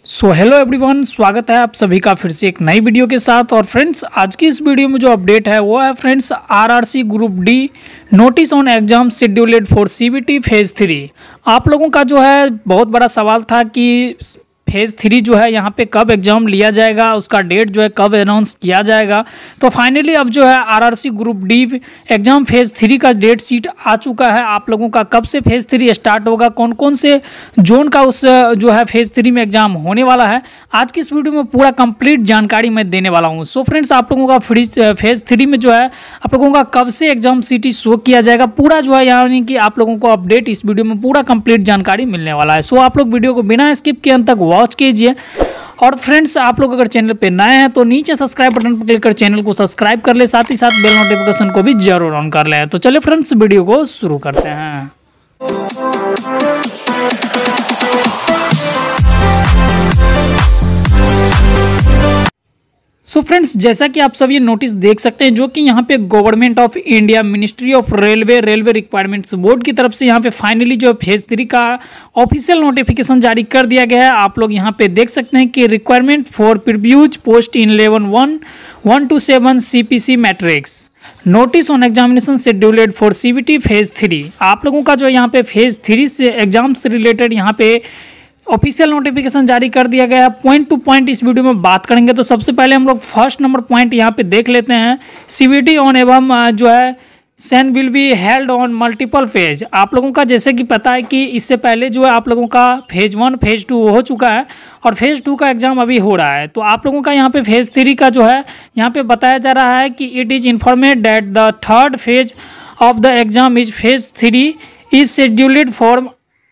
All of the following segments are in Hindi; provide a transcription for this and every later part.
सो हेलो एवरीवन, स्वागत है आप सभी का फिर से एक नई वीडियो के साथ। और फ्रेंड्स, आज की इस वीडियो में जो अपडेट है वो है friends RRC group D notice on exam scheduled for CBT phase 3। आप लोगों का जो है बहुत बड़ा सवाल था कि फेज़ 3 जो है यहाँ पे कब एग्ज़ाम लिया जाएगा, उसका डेट जो है कब अनाउंस किया जाएगा। तो फाइनली अब जो है RRC group D exam phase 3 का डेट शीट आ चुका है। आप लोगों का कब से फेज़ 3 स्टार्ट होगा, कौन कौन से जोन का उस जो है फेज़ 3 में एग्ज़ाम होने वाला है, आज की इस वीडियो में पूरा कंप्लीट जानकारी मैं देने वाला हूँ। सो फ्रेंड्स, आप लोगों का फेज़ 3 में जो है आप लोगों का कब से एग्ज़ाम सिटी शो किया जाएगा, पूरा जो है यानी कि आप लोगों को अपडेट इस वीडियो में पूरा कंप्लीट जानकारी मिलने वाला है। सो आप लोग वीडियो को बिना स्किप के अंत तक वॉच कीजिए। और फ्रेंड्स, आप लोग अगर चैनल पे नए हैं तो नीचे सब्सक्राइब बटन पर क्लिक कर चैनल को सब्सक्राइब कर ले, साथ ही साथ बेल नोटिफिकेशन को भी जरूर ऑन कर ले। तो चलिए फ्रेंड्स, वीडियो को शुरू करते हैं। सो फ्रेंड्स, जैसा कि आप सब ये नोटिस देख सकते हैं जो कि यहाँ पे government of India ministry of railway requirements board की तरफ से यहाँ पे फाइनली जो फेज़ 3 का ऑफिशियल नोटिफिकेशन जारी कर दिया गया है। आप लोग यहाँ पे देख सकते हैं कि requirement for previous post in 11-1-1-7 CPC matrix notice on examination scheduled for CBT phase 3। आप लोगों का जो यहाँ पे फेज़ 3 से एग्जाम से रिलेटेड यहाँ पे ऑफिशियल नोटिफिकेशन जारी कर दिया गया है। पॉइंट टू पॉइंट इस वीडियो में बात करेंगे। तो सबसे पहले हम लोग फर्स्ट नंबर पॉइंट यहाँ पे देख लेते हैं। सीबीटी ऑन एवं जो है CEN will be held on multiple phase. आप लोगों का जैसे कि पता है कि इससे पहले जो है आप लोगों का फेज़ 1 फेज़ 2 हो चुका है और फेज़ 2 का एग्जाम अभी हो रहा है। तो आप लोगों का यहाँ पे फेज़ 3 का जो है यहाँ पे बताया जा रहा है कि it is informed that the third phase of the exam is phase 3 is scheduled for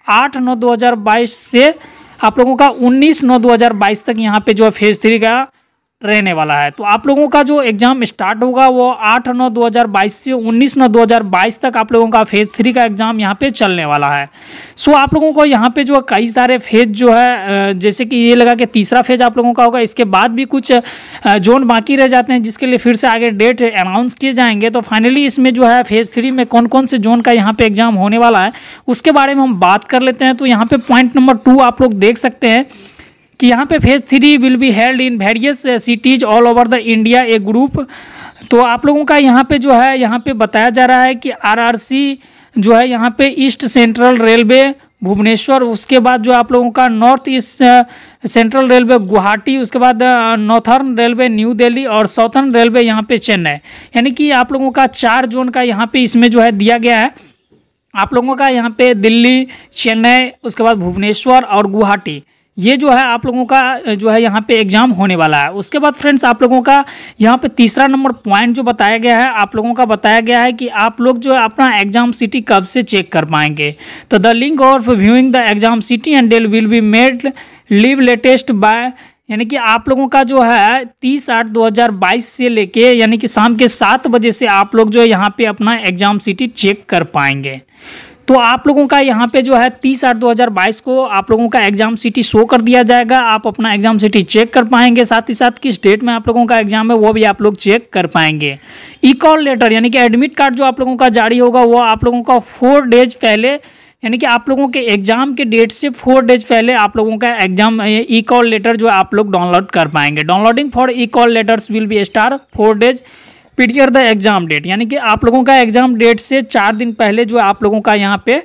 8/9/2022 से आप लोगों का 19/9/2022 तक यहाँ पे जो है फेज़ 3 का रहने वाला है। तो आप लोगों का जो एग्ज़ाम स्टार्ट होगा वो 8/9/2022 से 19/9/2022 तक आप लोगों का फेज़ 3 का एग्ज़ाम यहाँ पे चलने वाला है। सो आप लोगों को यहाँ पे जो कई सारे फेज जो है जैसे कि ये लगा कि तीसरा फेज आप लोगों का होगा, इसके बाद भी कुछ जोन बाकी रह जाते हैं जिसके लिए फिर से आगे डेट अनाउंस किए जाएंगे। तो फाइनली इसमें जो है फेज़ 3 में कौन कौन से जोन का यहाँ पे एग्ज़ाम होने वाला है उसके बारे में हम बात कर लेते हैं। तो यहाँ पे पॉइंट नंबर 2 आप लोग देख सकते हैं कि यहाँ पे phase 3 will be held in various cities all over the India a group. तो आप लोगों का यहाँ पे जो है यहाँ पे बताया जा रहा है कि आरआरसी जो है यहाँ पे ईस्ट सेंट्रल रेलवे भुवनेश्वर, उसके बाद जो आप लोगों का north east central railway Guwahati, उसके बाद नॉर्थर्न रेलवे न्यू दिल्ली और साउथर्न रेलवे यहाँ पे चेन्नई, यानी कि आप लोगों का 4 जोन का यहाँ पे इसमें जो है दिया गया है। आप लोगों का यहाँ पे दिल्ली, चेन्नई, उसके बाद भुवनेश्वर और गुवाहाटी, ये जो है आप लोगों का जो है यहाँ पे एग्ज़ाम होने वाला है। उसके बाद फ्रेंड्स, आप लोगों का यहाँ पे तीसरा नंबर पॉइंट जो बताया गया है, आप लोगों का बताया गया है कि आप लोग जो है अपना एग्जाम सिटी कब से चेक कर पाएंगे। तो the link of viewing the exam city and date will be made live latest by, यानी कि आप लोगों का जो है 30/8/2022 से लेके यानी कि शाम के 7 बजे से आप लोग जो है यहाँ पे अपना एग्जाम सिटी चेक कर पाएंगे। तो आप लोगों का यहाँ पे जो है 30/8/2022 को आप लोगों का एग्जाम सिटी शो कर दिया जाएगा। आप अपना एग्जाम सिटी चेक कर पाएंगे, साथ ही साथ किस डेट में आप लोगों का एग्जाम है वो भी आप लोग चेक कर पाएंगे। ई कॉल लेटर यानी कि एडमिट कार्ड जो आप लोगों का जारी होगा वो आप लोगों का 4 डेज पहले, यानी कि आप लोगों के एग्जाम के डेट से 4 डेज पहले आप लोगों का एग्जाम ई कॉल लेटर जो आप लोग डाउनलोड कर पाएंगे। Downloading for E call letters will be start 4 days prior the exam date, यानी कि आप लोगों का एग्जाम डेट से 4 दिन पहले जो आप लोगों का यहाँ पे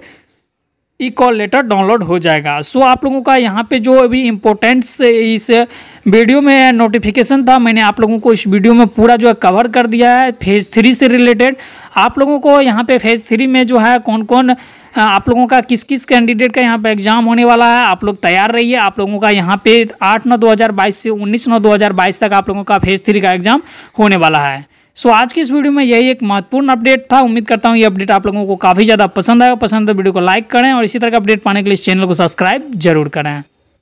ई कॉल लेटर डाउनलोड हो जाएगा। सो आप लोगों का यहाँ पे जो अभी इम्पोर्टेंट्स इस वीडियो में नोटिफिकेशन था, मैंने आप लोगों को इस वीडियो में पूरा जो है कवर कर दिया है फेज़ 3 से रिलेटेड। आप लोगों को यहाँ पे फेज़ 3 में जो है कौन कौन आप लोगों का किस किस कैंडिडेट का यहाँ पे एग्जाम होने वाला है, आप लोग तैयार रहिए। आप लोगों का यहाँ पे 8/9/2022 से 19/9/2022 तक आप लोगों का फेज़ 3 का एग्जाम होने वाला है। सो आज की इस वीडियो में यही एक महत्वपूर्ण अपडेट था। उम्मीद करता हूँ ये अपडेट आप लोगों को काफ़ी ज़्यादा पसंद आएगा। पसंद है वीडियो को लाइक करें और इसी तरह का अपडेट पाने के लिए इस चैनल को सब्सक्राइब जरूर करें।